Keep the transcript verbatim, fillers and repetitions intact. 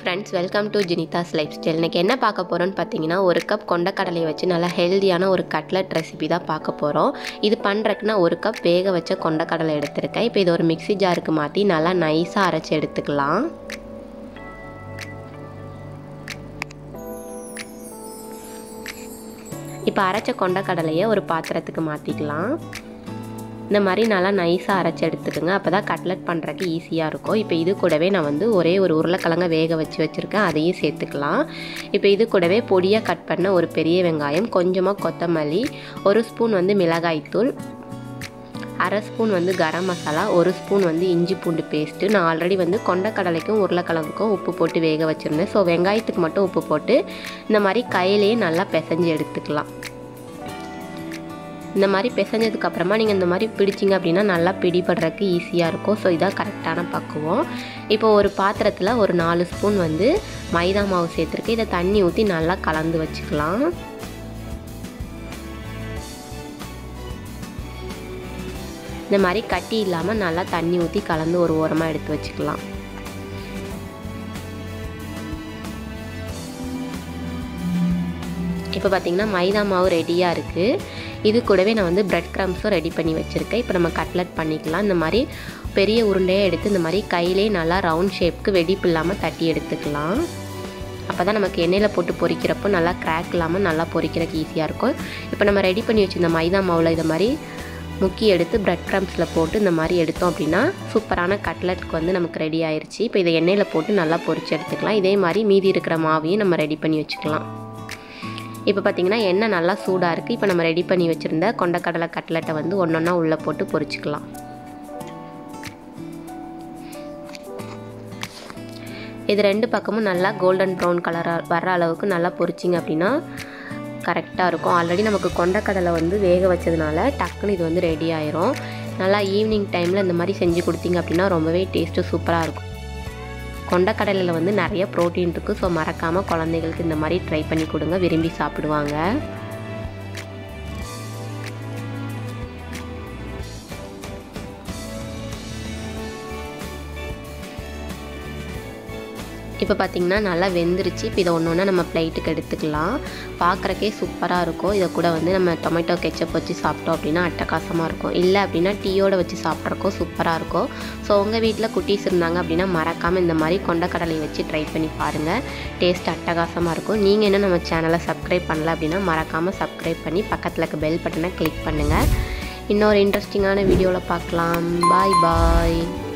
Friends, welcome to Jenitha's lifestyle. இன்றைக்கி என்ன பார்க்க போகிறோன்னு பார்த்தீங்கன்னா, ஒரு கப் கொண்டக்கடலையை வச்சு நல்லா ஹெல்தியான ஒரு கட்லட் ரெசிபி தான் பார்க்க போகிறோம். இது பண்ணுறதுக்கு நான் ஒரு கப் வேக வச்ச கொண்டக்கடலை எடுத்திருக்கேன். இப்போ இது ஒரு மிக்ஸி ஜாருக்கு மாற்றி நல்லா நைஸாக அரைச்சி எடுத்துக்கலாம். இப்போ அரைச்ச கொண்டக்கடலையை ஒரு பாத்திரத்துக்கு மாற்றிக்கலாம். இந்த மாதிரி நல்லா நைஸாக அரைச்சி எடுத்துக்கோங்க. அப்போ தான் கட்லட் பண்ணுறதுக்கு ஈஸியாக இருக்கும். இப்போ இது கூடவே நான் வந்து ஒரே ஒரு உருளைக்கிழங்க வேக வச்சு வச்சுருக்கேன், அதையும் சேர்த்துக்கலாம். இப்போ இது கூடவே பொடியாக கட் பண்ண ஒரு பெரிய வெங்காயம், கொஞ்சமாக கொத்தமல்லி, ஒரு ஸ்பூன் வந்து மிளகாய்த்தூள், அரை ஸ்பூன் வந்து கரம் மசாலா, ஒரு ஸ்பூன் வந்து இஞ்சி பூண்டு பேஸ்ட்டு. நான் ஆல்ரெடி வந்து கொண்டக்கடலைக்கும் உருளைக்கிழங்குக்கும் உப்பு போட்டு வேக வச்சுருந்தேன். ஸோ வெங்காயத்துக்கு மட்டும் உப்பு போட்டு இந்த மாதிரி கையிலேயே நல்லா பிசைஞ்சு எடுத்துக்கலாம். இந்த மாதிரி பிசைஞ்சதுக்கப்புறமா நீங்கள் இந்த மாதிரி பிடிச்சிங்க அப்படின்னா நல்லா பிடிபடுறதுக்கு ஈஸியாக இருக்கும். ஸோ இதான் கரெக்டான பக்குவம். இப்போ ஒரு பாத்திரத்தில் ஒரு நாலு ஸ்பூன் வந்து மைதா மாவு சேர்த்துருக்கு. இதை தண்ணி ஊற்றி நல்லா கலந்து வச்சுக்கலாம். இந்த மாதிரி கட்டி இல்லாமல் நல்லா தண்ணி ஊற்றி கலந்து ஒரு ஓரமாக எடுத்து வச்சுக்கலாம். இப்போ பார்த்திங்கன்னா மைதா மாவு ரெடியாக இருக்குது. இது கூடவே நான் வந்து பிரெட் க்ரம்ஸும் ரெடி பண்ணி வச்சுருக்கேன். இப்போ நம்ம கட்லட் பண்ணிக்கலாம். இந்த மாதிரி பெரிய உருண்டையாக எடுத்து இந்த மாதிரி கையிலே நல்லா ரவுண்ட் ஷேப்புக்கு வெடிப்பு இல்லாமல் தட்டி எடுத்துக்கலாம். அப்போ தான் நமக்கு எண்ணெயில் போட்டு பொரிக்கிறப்போ நல்லா கிராக் இல்லாமல் நல்லா பொரிக்கிறதுக்கு ஈஸியாக இருக்கும். இப்போ நம்ம ரெடி பண்ணி வச்சுருந்த மைதா மாவில் இதை மாதிரி முக்கி எடுத்து பிரெட் க்ரம்ஸில் போட்டு இந்த மாதிரி எடுத்தோம் அப்படின்னா சூப்பரான கட்லட்க்கு வந்து நமக்கு ரெடி ஆயிடுச்சு. இப்போ இதை எண்ணெயில் போட்டு நல்லா பொரிச்சு எடுத்துக்கலாம். இதே மாதிரி மீதி இருக்கிற மாவையும் நம்ம ரெடி பண்ணி வச்சுக்கலாம். இப்போ பார்த்திங்கன்னா எண்ணெய் நல்லா சூடாக இருக்குது. இப்போ நம்ம ரெடி பண்ணி வச்சுருந்த கொண்டக்கடலை கட்லெட்டை வந்து ஒன்று ஒன்றா உள்ளே போட்டு பொரிச்சிக்கலாம். இது ரெண்டு பக்கமும் நல்லா கோல்டன் ப்ரௌன் கலராக வர்ற அளவுக்கு நல்லா பொரிச்சிங்க அப்படின்னா கரெக்டாக இருக்கும். ஆல்ரெடி நமக்கு கொண்டக்கடலை வந்து வேக வச்சதுனால டக்குன்னு இது வந்து ரெடி ஆயிரும். நல்லா ஈவினிங் டைமில் இந்த மாதிரி செஞ்சு கொடுத்தீங்க அப்படின்னா ரொம்பவே டேஸ்ட்டு சூப்பராக இருக்கும். கொண்டக்கடலையில் வந்து நிறைய ப்ரோட்டீன் இருக்குது. ஸோ மறக்காமல் குழந்தைகளுக்கு இந்த மாதிரி ட்ரை பண்ணி கொடுங்க, விரும்பி சாப்பிடுவாங்க. இப்போ பார்த்திங்கன்னா நல்லா வெந்துருச்சு. இப்போ இதை ஒன்று ஒன்றா நம்ம பிளேட்டுக்கு எடுத்துக்கலாம். பார்க்குறக்கே சூப்பராக இருக்கும். இதை கூட வந்து நம்ம டொமேட்டோ கெச்சப் வச்சு சாப்பிட்டோம் அப்படின்னா அட்டகாசமாக இருக்கும். இல்லை அப்படின்னா டீயோடு வச்சு சாப்பிட்றக்கும் சூப்பராக இருக்கும். ஸோ உங்கள் வீட்டில் குட்டீஸ் இருந்தாங்க அப்படின்னா மறக்காமல் இந்த மாதிரி கொண்டக்கடலை வச்சு ட்ரை பண்ணி பாருங்கள். டேஸ்ட் அட்டகாசமாக இருக்கும். நீங்கள் என்ன நம்ம சேனலை சப்ஸ்கிரைப் பண்ணல அப்படின்னா மறக்காமல் சப்ஸ்கிரைப் பண்ணி பக்கத்தில் இருக்க பெல் பட்டனை கிளிக் பண்ணுங்கள். இன்னொரு இன்ட்ரெஸ்டிங்கான வீடியோவில் பார்க்கலாம். பாய் பாய்.